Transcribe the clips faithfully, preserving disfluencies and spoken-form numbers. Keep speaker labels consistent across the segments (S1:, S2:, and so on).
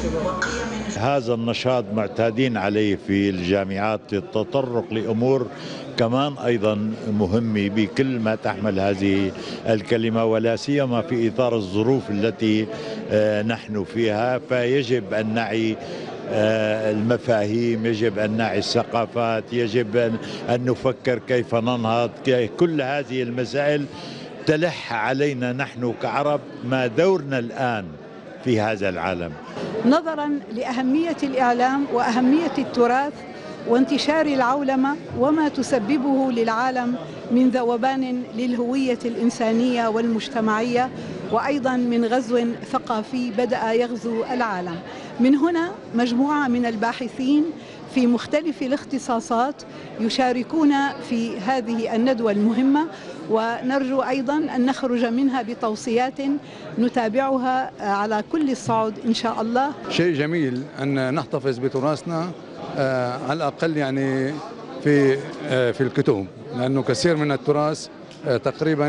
S1: هذا النشاط معتادين عليه في الجامعات، التطرق لأمور كمان أيضا مهمة بكل ما تحمل هذه الكلمة، ولا سيما في إطار الظروف التي نحن فيها. فيجب أن نعي المفاهيم، يجب أن نعي الثقافات، يجب أن نفكر كيف ننهض. كل هذه المسائل تلح علينا نحن كعرب. ما دورنا الآن في هذا العالم؟
S2: نظرا لأهمية الإعلام وأهمية التراث وانتشار العولمة وما تسببه للعالم من ذوبان للهوية الإنسانية والمجتمعية، وأيضا من غزو ثقافي بدأ يغزو العالم. من هنا مجموعة من الباحثين في مختلف الاختصاصات يشاركون في هذه الندوة المهمة، ونرجو أيضا أن نخرج منها بتوصيات نتابعها على كل الصعود إن شاء الله.
S3: شيء جميل أن نحتفظ بتراثنا على الأقل يعني في في الكتب، لأنه كثير من التراث تقريبا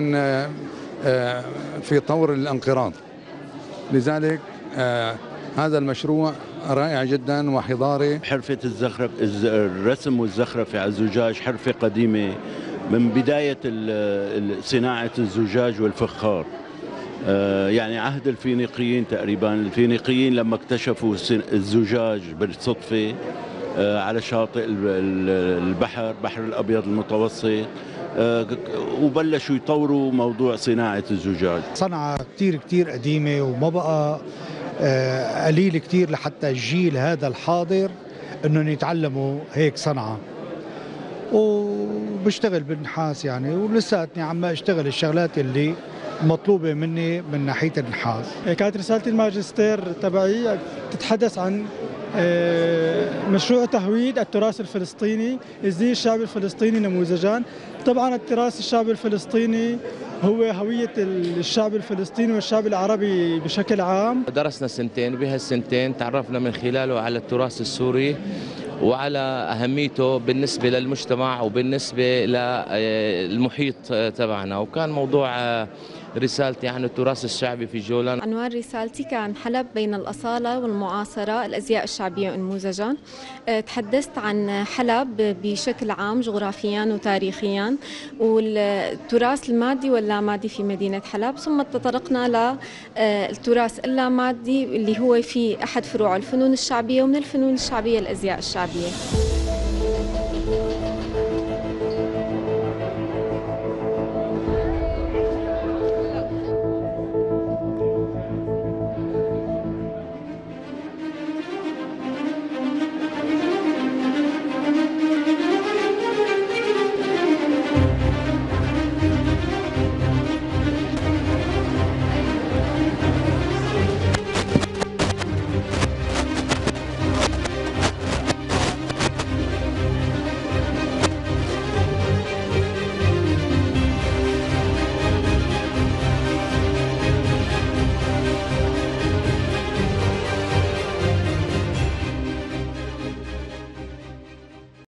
S3: في طور الانقراض. لذلك هذا المشروع رائع جدا وحضاري.
S4: حرفة الزخرف الرسم والزخرفة على الزجاج حرفة قديمة من بداية صناعة الزجاج والفخار، يعني عهد الفينيقيين تقريبا. الفينيقيين لما اكتشفوا الزجاج بالصدفة على شاطئ البحر بحر الأبيض المتوسط، وبلشوا يطوروا موضوع صناعة الزجاج.
S5: صنعة كتير كتير قديمة، وما بقى قليل كتير لحتى الجيل هذا الحاضر انهم يتعلموا هيك صنعة. وبشتغل بالنحاس يعني، ولساتني عم اشتغل الشغلات اللي مطلوبة مني من ناحية النحاس.
S6: كانت رسالة الماجستير تبعي تتحدث عن مشروع تهويد التراث الفلسطيني، ازاي الشعب الفلسطيني نموذجان. طبعا التراث الشعب الفلسطيني هو هوية الشعب الفلسطيني والشعب العربي بشكل عام.
S7: درسنا سنتين، وبهالسنتين تعرفنا من خلاله على التراث السوري وعلى أهميته بالنسبة للمجتمع وبالنسبة للمحيط تبعنا. وكان موضوع رسالتي عن التراث الشعبي في جولان.
S8: عنوان رسالتي كان حلب بين الأصالة والمعاصرة، الأزياء الشعبية أنموذجان. تحدثت عن حلب بشكل عام جغرافيا وتاريخيا، والتراث المادي واللامادي في مدينة حلب، ثم تطرقنا للتراث اللامادي اللي هو في أحد فروع الفنون الشعبية، ومن الفنون الشعبية الأزياء الشعبية.